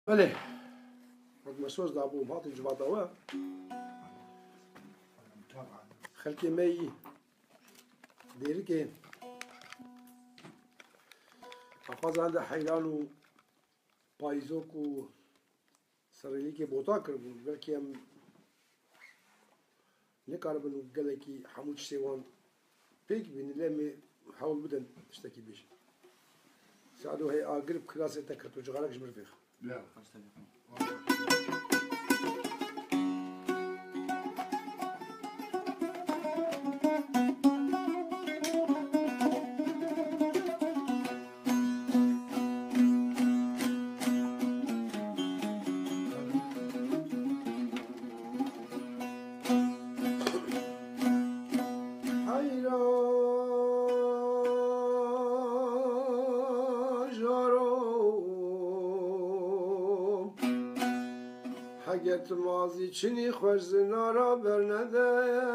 بله مسوز دابو ماطي جباطوا خلكي مي ديركي حفاظ عند حيلانو بايزوكو سريليكي بوتا كربو بلكي ام نكاربنو قالكي حمود سيوان بيك بين لامي حاول بدن تشتكي بيش ساعدو هي اقرب كلاسه تكرتو جغالك جمر فيخ لا حقیقت مازی چنی خوش زنارا برنده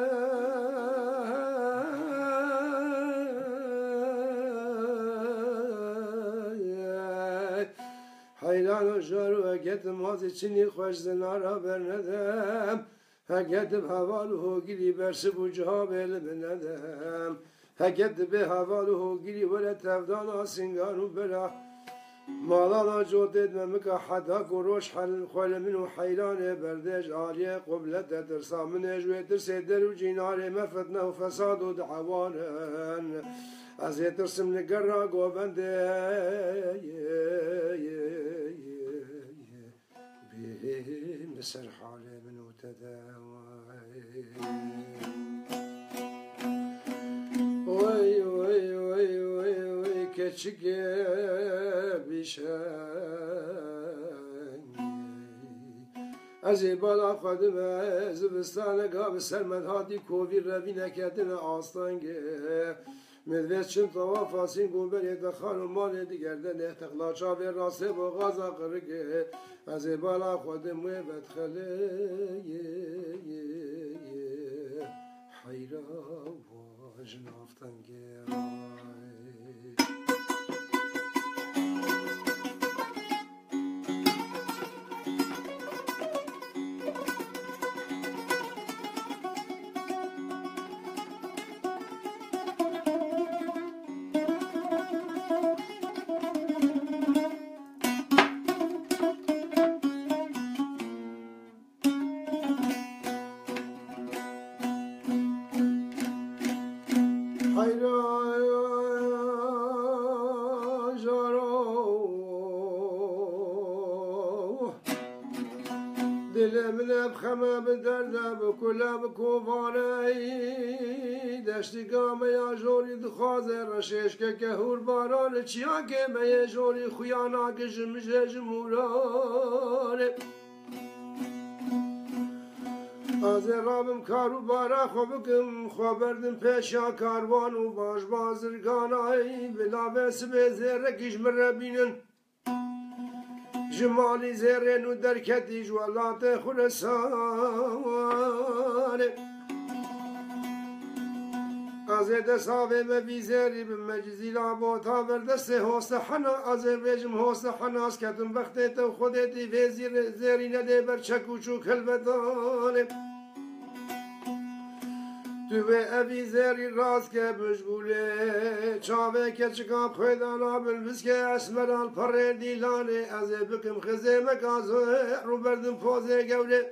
حیران جارو حقیقت مازی چنی خوش زنارا برنده حقیقت به حوالو هوگیری برس بو جها بیل بندم حقیقت به حوالو هوگیری ولد تفدان آسنگانو برا مالانا جودد ممك حدا قروش حل خول منو حيران بردج عالية قبلة ترسا من جويتر سيدر وجينار ما فتنه وفساد ودعوان أزي ترسم لقرا قوبند بيه مسر حالي منو تداوي وي وي وي وي وي كتشكي ازی بالا خودم زبستان گاب سرمد هادی کوی روی نکردن آستانگه مدوست چند طواف آسین گوبری دخان و مال دیگرده نهتقلا چاوی راسه با غازا قرگه ازی بالا خودم و بدخله حیرا و جنافتنگه دلم بخمه بدرده بکله بکوبانه دشتی گامه یا جوری دخوازه رشش که هور باران چیا که میه جوری خویانا که جمجه جمورانه از رابم کارو بارا خوبکم خوبردم پیشا کاروان و باش بازرگانای بلا بسبه زیرکش مربینن جمالی زیرین و درکتی جوالات خرسان از دساوه مبیزری به مجزی لابوتا بردست حوست حنا از ویجم حوست حناس کتن وقتی تو خودتی وی زیری نده بر چکوچو کلبتان تو به اوی زیری راست که مشغوله چاوه که چکا پیدانا بلبس که اسمران پر دیلانه از بکم خزه مکازه رو بردم پوزه گوله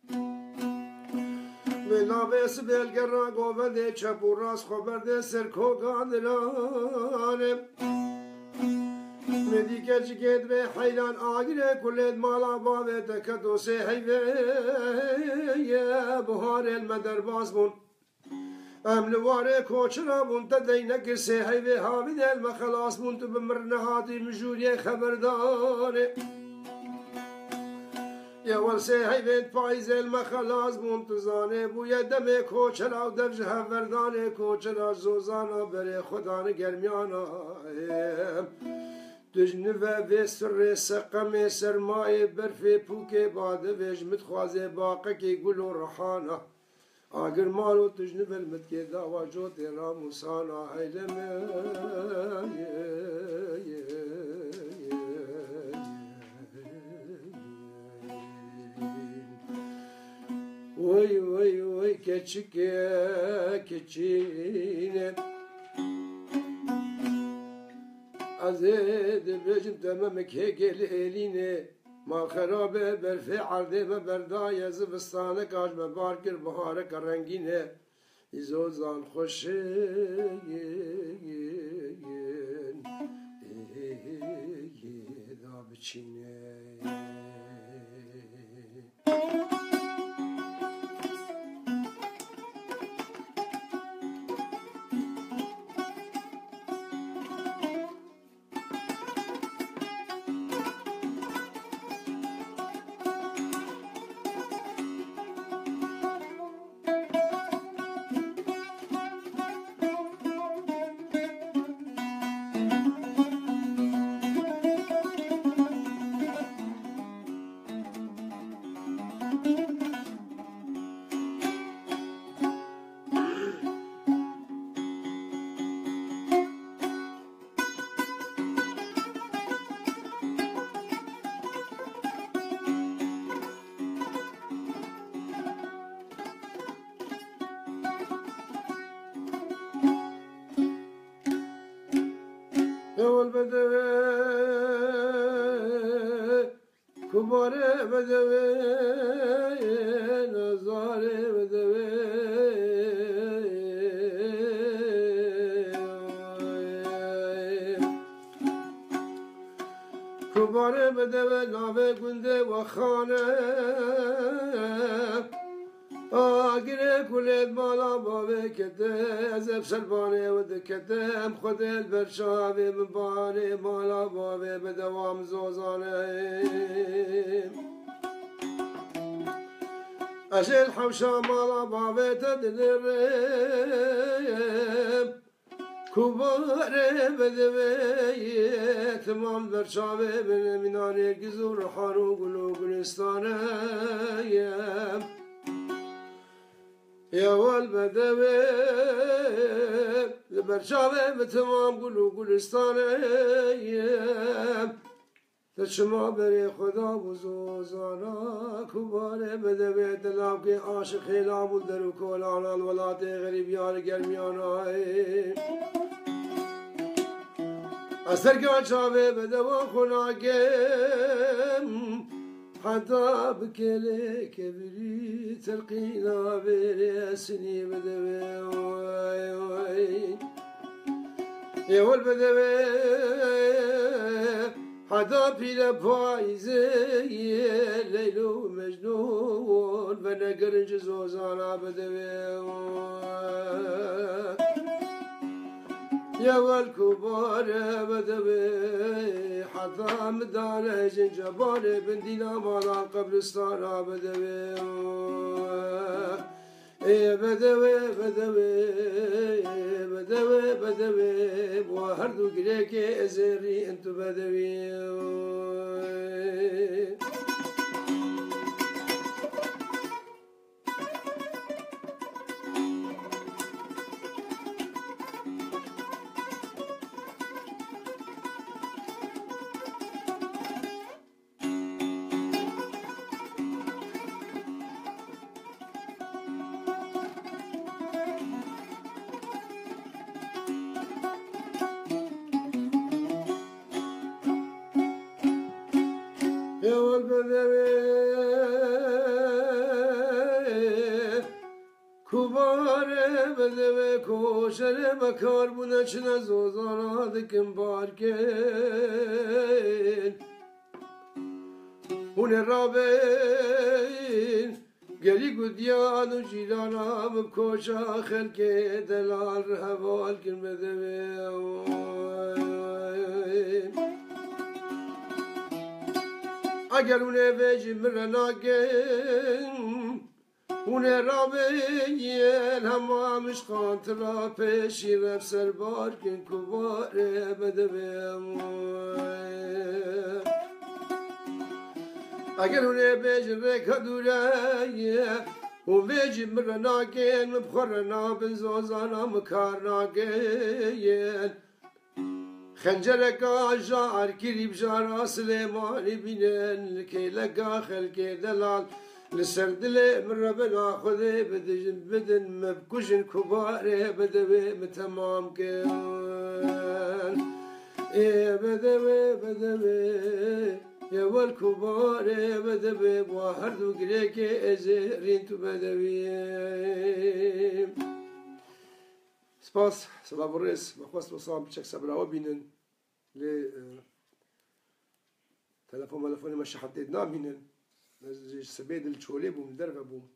بلابس بلگر را گوونده چپ و راست خوبرده سرکو گاندرانه مدی که چکت به حیلان آگره کلید مالا باوه دکت و سه حیوه بهار المدر باز بون املواره کوچرا بون تدینک سه حیوه حامد المخلاص بون تو بمرنهاتی مجوری خبردانه یا ورسه حیوه پایز المخلاص بون تو زانه بوی دم کوچرا و دفج هفردانه کوچرا زوزانا بره خدانه گرمیانا دجنوه و سر سقم سرمای برف پوک باده ویجمت خوازه باقه که گل و رحانا آگر مالو تجنب المتكي دعوة جوت راموسانا هيلمي keçine Azed bejim tamam ke gel eline Ma kharabe berfi arde me berda yazıbıstane kaçma barkir bahare karengine İzozan hoşeyin da biçine Yol bedeve, kubare bedeve, nazare bedeve. Kubare bedeve, nave günde vakhane. آگره کلید مالا باوه کده از افسربانه و دکده ام خود البرشاوه مبانه مالا باوه به دوام زوزانه اشل حوشا مالا باوه تدلرم kubare bedeve tamam berşave bene minare gizur haru gulu gulistane يا بدوي برشاوي بتمام قلو قلستاني تشما بري خدا بزوزانا كباري بدوي دلاوكي عاشق خلاب الدرو كولانا الولاتي غريب يار قرميانا أسر كان شاوي بدوا خناكم حتى بكلي كبري تلقينا برياسني بدوي يا والبدوي حتى بلا فايزي ليلو مجنون بنقر جزوزانا بدوي يا والكبار بدوي حتى مدانة جنجبار بندينا مالا قبرستان بدوي بدوي بدوي بدوي بدوي بوهردو قريكي ازري انتو بدوي يا والبدوي كبار بدوي كوشر بكار بنشنا زوزانا دكن باركين هون الرابين قلي قديان وجيلانا بكوشا خلقي دلال هوال كن بدوي اگر اونه ویجی مرناگن اونه رابیل همامش خانتلا پیشی رفسر بارکن کباره بدویم اگر اونه ویجی رکا دوره و ویجی مرناگن مبخورنا بنزوزانا مکارناگن خنجرك جار كريب جارا سليماني بينن كي لقا خلقي دلال لسردلي من ربنا خذي بدن مبكوشن كباري بدوي متمام كان بدوي يا والكبار بدوي بواحد وقريك ازرين تو بدوي سپاس سلام الرئيس بخواست وصام بشك سبراوه بينن ل تلفون مش حددنا بينن سبيد الشولي بوم دربه بوم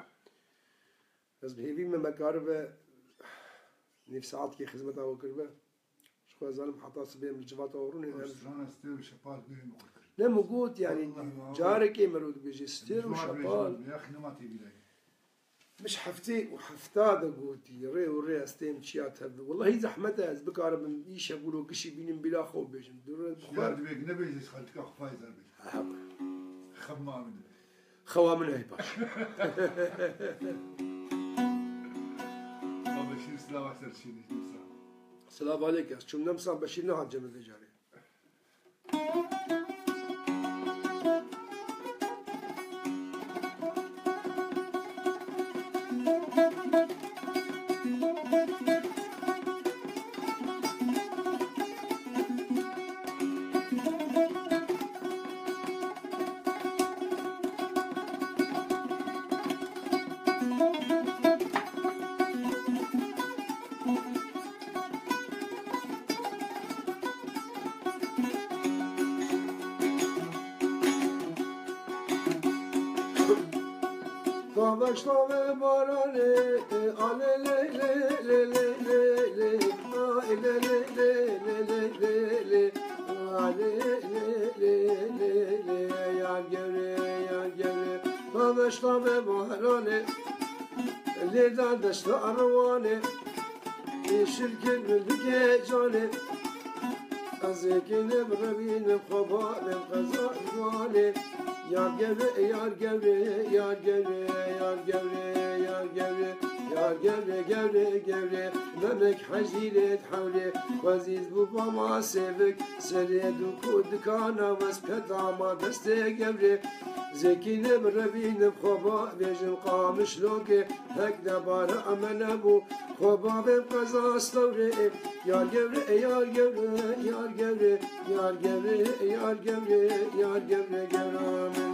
بس بهيبي من مقاربة نفس ساعات كي خدمتها وكربه شو زالم حطها سبيل من الجفات وروني لا موجود يعني جارك مرود بيجي ستير وشبال يا اخي ما تبي مش حفتي وحفتاد قوتي ري وري استيم تشيات هذا والله هي زحمتها از بقارب ايش يقولوا كشي بين بلا خو بيجن دور البخار بيك نبي خلتك خفايز خما من خوا من هي باش بشير سلام اكثر شيء السلام عليك شو نمسا بشير نهار جمل جاري Başlave barane ale le le le le le le ale le le le le le le ale le le le le yar gevre başlave barane le dandaşta arvane şirket müdüke cane azekine brabine khabanem qazane yar gevre yar gevre yar gevre yar gevre yar gevre yar gevre gevre gevre demek haziret havle vaziz bu bama sevik seredu kudkana vas pedama deste gevre zekine brabine khoba vejin qamış loke hek dabara amelabu khoba ve qaza stavre yar gevre yar gevre yar gevre yar gevre yar gevre yar gevre gevre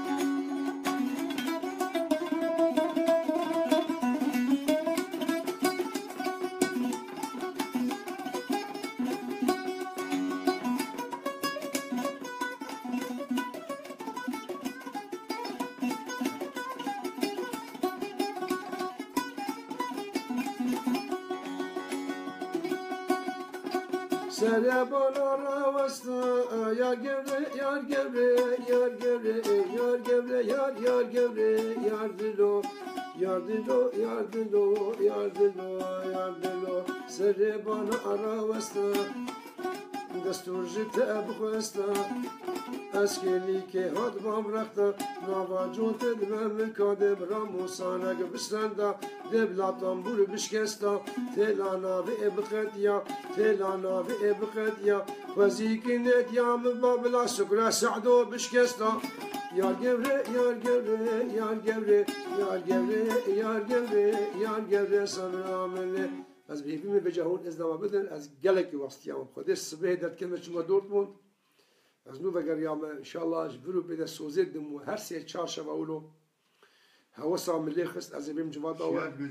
Serabana vasta yar gevre yar gevre yar gevre yar gevre yar gevre yar dilo yar dilo yar dilo yar dilo yar dilo Serabana ara vasta دستور جت ابخوستا اسکلی که هات بام رختا نواجوت دمم کادم راموسانگ بسندا دبلاتام بول بشکستا تلانا و ابقدیا تلانا و ابقدیا وزیکنت یام بابلا سکرا سعدو بشکستا yar gevre yar gevre yar gevre yar gevre yar gevre yar gevre sabramene از بهیمی به جهان ازدما بدن از گلکی واسطیام خودش صبح در کلمه شما دورتموند از نو بگر یام ان شاء الله جبرو بده سوزید دم و هر سه چهارشنبه اولو هوسا ملی خست از بهم جواد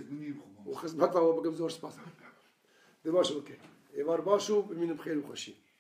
و خدمت و بگم زور سپاس بباش اوکی ایوار باشو ببینم خیر و خوشی